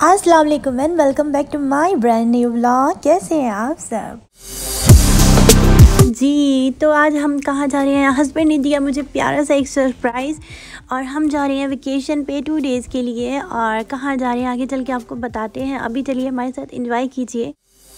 अस्सलाम वालेकुम and welcome back to my brand new vlog. कैसे हैं आप सब जी। तो आज हम कहाँ जा रहे हैं? हस्बैंड ने दिया मुझे प्यारा सा एक सरप्राइज़ और हम जा रहे हैं वेकेशन पे 2 डेज़ के लिए। और कहाँ जा रहे हैं आगे चल के आपको बताते हैं। अभी चलिए हमारे साथ एंजॉय कीजिए।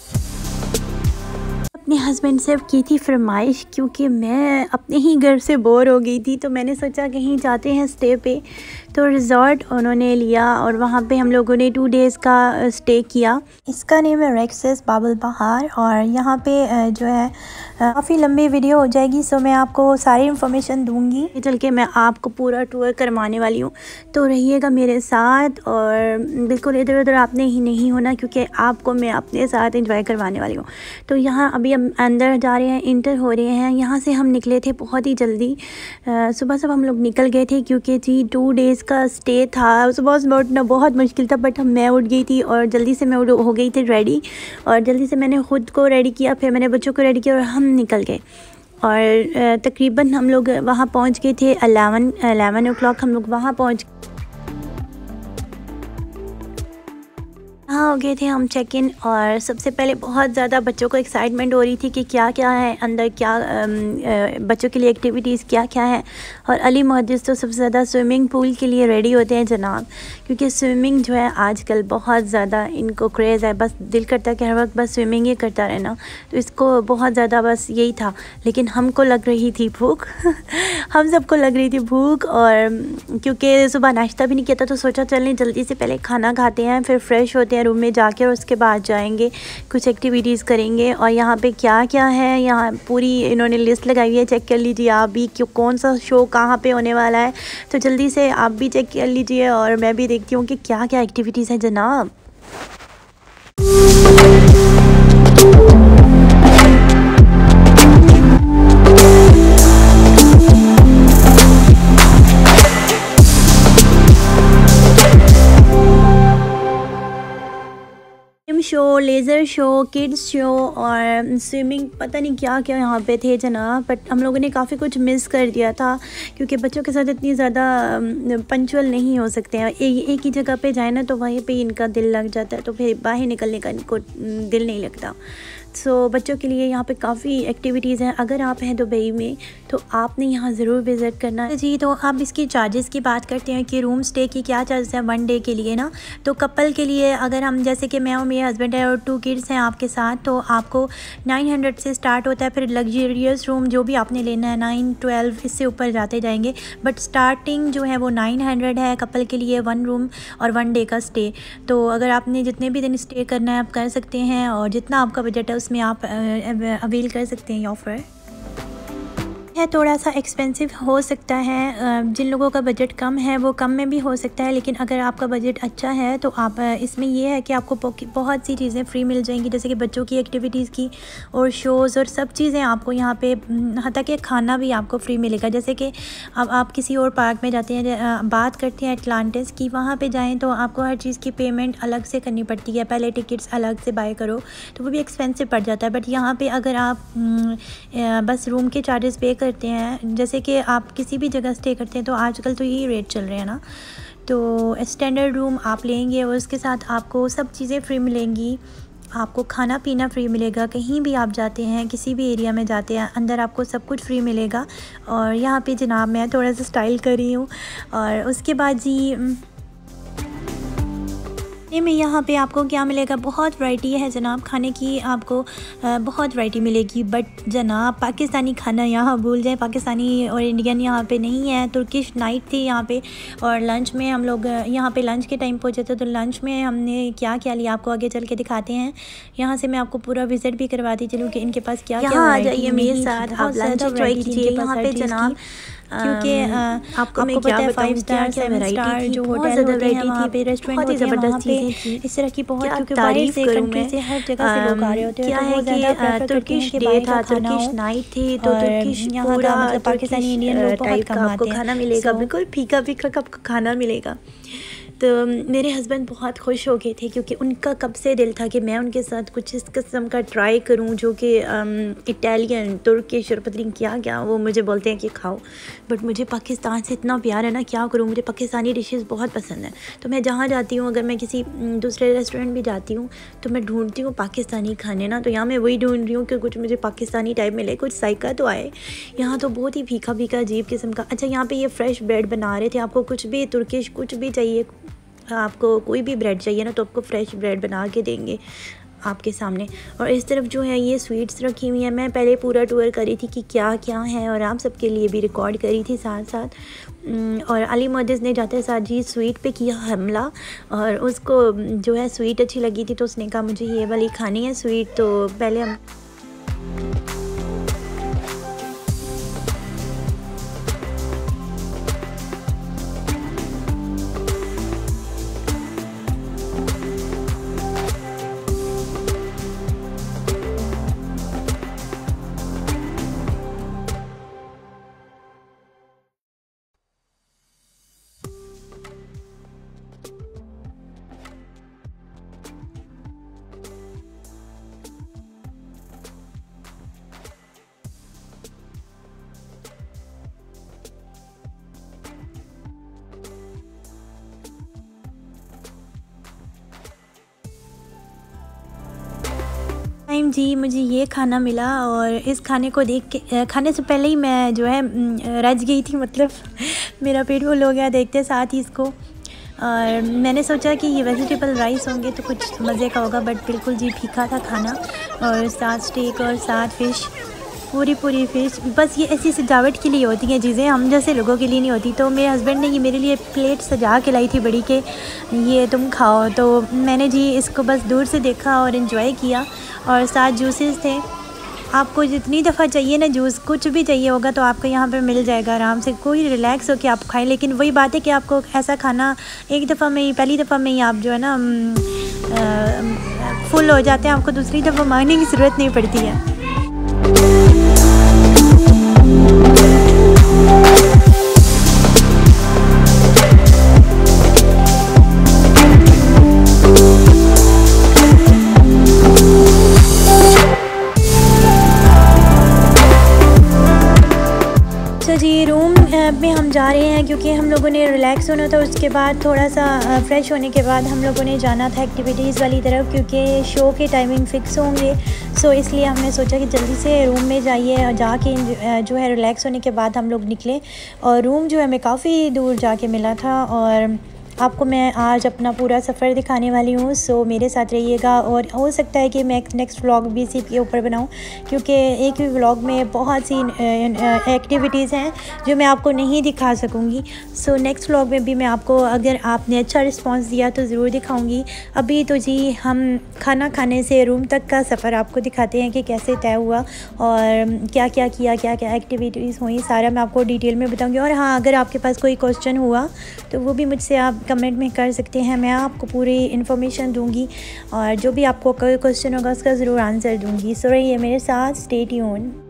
अपने हस्बैंड से की थी फरमाइश, क्योंकि मैं अपने ही घर से बोर हो गई थी, तो मैंने सोचा कहीं जाते हैं स्टे पे। तो रिज़ॉर्ट उन्होंने लिया और वहाँ पे हम लोगों ने 2 डेज़ का स्टे किया। इसका नेम है रेक्सेस बाबुल बहार। और यहाँ पे जो है काफ़ी लंबी वीडियो हो जाएगी, सो मैं आपको सारी इन्फॉर्मेशन दूँगी। चल के मैं आपको पूरा टूर करवाने वाली हूँ, तो रहिएगा मेरे साथ और बिल्कुल इधर उधर आपने ही नहीं होना, क्योंकि आपको मैं अपने साथ एंजॉय करवाने वाली हूँ। तो यहाँ अभी हम अंदर जा रहे हैं, इंटर हो रहे हैं। यहाँ से हम निकले थे बहुत ही जल्दी, सुबह हम लोग निकल गए थे, क्योंकि जी 2 डेज़ का स्टे था। सुबह उठना बहुत मुश्किल था, बट मैं उठ गई थी और जल्दी से मैं हो गई थी रेडी। और जल्दी से मैंने ख़ुद को रेडी किया, फिर मैंने बच्चों को रेडी किया और हम निकल गए। और तकरीबन हम लोग वहाँ पहुँच गए थे 11 o'clock हम लोग वहाँ पहुँच हो गए थे हम चेक इन। और सबसे पहले बहुत ज़्यादा बच्चों को एक्साइटमेंट हो रही थी कि क्या क्या है अंदर, क्या बच्चों के लिए एक्टिविटीज़ क्या क्या है। और अली मुहद्दिस तो सबसे ज़्यादा स्विमिंग पूल के लिए रेडी होते हैं जनाब, क्योंकि स्विमिंग जो है आजकल बहुत ज़्यादा इनको क्रेज़ है। बस दिल करता है कि हर वक्त बस स्विमिंग ही करता रहना, तो इसको बहुत ज़्यादा बस यही था। लेकिन हमको लग रही थी भूख हम सबको लग रही थी भूख। और क्योंकि सुबह नाश्ता भी नहीं किया था, तो सोचा चलें जल्दी से पहले खाना खाते हैं, फिर फ्रेश होते हैं रूम में जाके, और उसके बाद जाएंगे कुछ एक्टिविटीज़ करेंगे। और यहाँ पे क्या क्या है, यहाँ पूरी इन्होंने लिस्ट लगाई हुई है, चेक कर लीजिए आप भी क्यों कौन सा शो कहाँ पे होने वाला है। तो जल्दी से आप भी चेक कर लीजिए और मैं भी देखती हूँ कि क्या क्या एक्टिविटीज़ है जनाब। Show, laser show, kids show और स्विमिंग, पता नहीं क्या क्या यहाँ पे थे जनाब। बट हम लोगों ने काफ़ी कुछ मिस कर दिया था, क्योंकि बच्चों के साथ इतनी ज़्यादा पंचुअल नहीं हो सकते हैं। एक ही जगह पे जाए ना, तो वहीं पे इनका दिल लग जाता है, तो फिर बाहर निकलने का इनको दिल नहीं लगता। सो बच्चों के लिए यहाँ पे काफ़ी एक्टिविटीज़ हैं। अगर आप हैं दुबई में तो आपने यहाँ ज़रूर विज़िट करना है जी। तो अब इसकी चार्जेस की बात करते हैं कि रूम स्टे की क्या चार्जेस है 1 डे के लिए ना। तो कपल के लिए अगर हम जैसे कि मैं और मेरे हस्बैंड है और 2 किड्स हैं आपके साथ, तो आपको 900 से स्टार्ट होता है। फिर लग्जरियस रूम जो भी आपने लेना है 9, 12 इससे ऊपर जाते जाएंगे, बट स्टार्टिंग जो है वो 900 है कपल के लिए 1 रूम और 1 डे का स्टे। तो अगर आपने जितने भी दिन स्टे करना है आप कर सकते हैं, और जितना आपका बजट है उसमें आप अवेल कर सकते हैं ये ऑफ़र है। थोड़ा सा एक्सपेंसिव हो सकता है, जिन लोगों का बजट कम है वो कम में भी हो सकता है, लेकिन अगर आपका बजट अच्छा है तो आप इसमें ये है कि आपको बहुत सी चीज़ें फ्री मिल जाएंगी, जैसे कि बच्चों की एक्टिविटीज़ की और शोज़ और सब चीज़ें आपको यहाँ पे, हत्ता कि खाना भी आपको फ्री मिलेगा। जैसे कि अब आप किसी और पार्क में जाते हैं, बात करते हैं एटलांटिस की, वहाँ पर जाएँ तो आपको हर चीज़ की पेमेंट अलग से करनी पड़ती है, पहले टिकट्स अलग से बाय करो तो वो भी एक्सपेंसिव पड़ जाता है। बट यहाँ पर अगर आप बस रूम के चार्जेस पे करते हैं, जैसे कि आप किसी भी जगह स्टे करते हैं, तो आजकल तो यही रेट चल रहे हैं ना। तो स्टैंडर्ड रूम आप लेंगे और उसके साथ आपको सब चीज़ें फ्री मिलेंगी। आपको खाना पीना फ्री मिलेगा, कहीं भी आप जाते हैं किसी भी एरिया में जाते हैं अंदर आपको सब कुछ फ्री मिलेगा। और यहाँ पे जनाब मैं थोड़ा सा स्टाइल कर रही हूँ। और उसके बाद जी में यहाँ पे आपको क्या मिलेगा, बहुत वैरायटी है जनाब खाने की, आपको बहुत वैरायटी मिलेगी। बट जनाब पाकिस्तानी खाना यहाँ भूल जाए, पाकिस्तानी और इंडियन यहाँ पे नहीं है। तुर्किश नाइट थी यहाँ पे, और लंच में हम लोग यहाँ पे लंच के टाइम पहुँचे थे, तो लंच में हमने क्या क्या लिया आपको आगे चल के दिखाते हैं। यहाँ से मैं आपको पूरा विज़िट भी करवाती चलूँ कि इनके पास क्या क्या आ जाइए मेरे साथ, आप लंच एंजॉय कीजिए यहाँ पे जनाब। क्योंकि आपको पता है 5 स्टार 7 स्टार जो होटल होते हैं वहाँ पे, रेस्टोरेंट होते हैं वहाँ पे, इस तरह की बहुत, क्योंकि बाहर से कंट्री से हर जगह से लोग आ रहे होते हैं। क्या है कि तुर्किश डे था, तुर्किश नाइट थी, तो तुर्किश यहाँ का मतलब पाकिस्तानी इंडियन लोग बहुत कम आते हैं। आपको खाना मिलेगा, बिल्कुल फीका फीका आपको खाना मिलेगा। तो मेरे हस्बैंड बहुत खुश हो गए थे क्योंकि उनका कब से दिल था कि मैं उनके साथ कुछ इस किस्म का ट्राई करूं जो कि इटालियन, तुर्किश और पता नहीं क्या क्या वो मुझे बोलते हैं कि खाओ। बट मुझे पाकिस्तान से इतना प्यार है ना, क्या करूं, मुझे पाकिस्तानी डिशेस बहुत पसंद है। तो मैं जहाँ जाती हूँ, अगर मैं किसी दूसरे रेस्टोरेंट भी जाती हूँ तो मैं ढूंढती हूँ पाकिस्तानी खाने ना। तो यहाँ मैं वही ढूंढ रही हूँ कि कुछ मुझे पाकिस्तानी टाइप मिले, कुछ जायका तो आए। यहाँ तो बहुत ही फीका फीका अजीब किस्म का। अच्छा, यहाँ पे ये फ्रेश ब्रेड बना रहे थे। आपको कुछ भी तुर्किश कुछ भी चाहिए, आपको कोई भी ब्रेड चाहिए ना, तो आपको फ्रेश ब्रेड बना के देंगे आपके सामने। और इस तरफ जो है ये स्वीट्स रखी हुई हैं। मैं पहले पूरा टूर करी थी कि क्या क्या है और आप सबके लिए भी रिकॉर्ड करी थी साथ साथ। और अली मोहद्दिस ने जाते साथ जी स्वीट पे किया हमला, और उसको जो है स्वीट अच्छी लगी थी तो उसने कहा मुझे ये वाली खानी है स्वीट। तो पहले हम टाइम जी मुझे ये खाना मिला, और इस खाने को देख के खाने से पहले ही मैं जो है रज गई थी, मतलब मेरा पेट फुल हो गया देखते साथ ही इसको। और मैंने सोचा कि ये वेजिटेबल राइस होंगे तो कुछ मज़े का होगा, बट बिल्कुल जी फीका था खाना। और साथ स्टेक और साथ फ़िश, पूरी फ़िश। बस ये ऐसी सजावट के लिए होती हैं चीज़ें, हम जैसे लोगों के लिए नहीं होती। तो मेरे हस्बैंड ने ये मेरे लिए प्लेट सजा के लाई थी बड़ी के, ये तुम खाओ। तो मैंने जी इसको बस दूर से देखा और इन्जॉय किया। और साथ जूसेस थे। आपको जितनी दफ़ा चाहिए ना जूस, कुछ भी चाहिए होगा तो आपको यहाँ पे मिल जाएगा आराम से, कोई रिलैक्स हो के आप खाएं। लेकिन वही बात है कि आपको ऐसा खाना एक दफ़ा में ही, पहली दफ़ा में ही आप जो है ना फुल हो जाते हैं, आपको दूसरी दफ़ा मांगने की ज़रूरत नहीं पड़ती है। जी रूम में हम जा रहे हैं क्योंकि हम लोगों ने रिलैक्स होना था। उसके बाद थोड़ा सा फ्रेश होने के बाद हम लोगों ने जाना था एक्टिविटीज़ वाली तरफ, क्योंकि शो के टाइमिंग फ़िक्स होंगे। सो इसलिए हमने सोचा कि जल्दी से रूम में जाइए और जाके जो है रिलैक्स होने के बाद हम लोग निकले। और रूम जो है हमें काफ़ी दूर जाके मिला था, और आपको मैं आज अपना पूरा सफ़र दिखाने वाली हूँ। सो मेरे साथ रहिएगा, और हो सकता है कि मैं नेक्स्ट व्लॉग भी इसी के ऊपर बनाऊँ, क्योंकि एक ही व्लॉग में बहुत सी एक्टिविटीज़ हैं जो मैं आपको नहीं दिखा सकूँगी। सो नेक्स्ट व्लॉग में भी मैं आपको, अगर आपने अच्छा रिस्पांस दिया तो ज़रूर दिखाऊँगी। अभी तो जी हम खाना खाने से रूम तक का सफ़र आपको दिखाते हैं कि कैसे तय हुआ और क्या क्या किया, क्या क्या एक्टिविटीज़ हुई, सारा मैं आपको डिटेल में बताऊँगी। और हाँ, अगर आपके पास कोई क्वेश्चन हुआ तो वो भी मुझसे आप कमेंट में कर सकते हैं, मैं आपको पूरी इन्फॉर्मेशन दूंगी, और जो भी आपको कोई क्वेश्चन होगा उसका ज़रूर आंसर दूंगी। सो रहिए मेरे साथ, स्टे ट्यून्ड।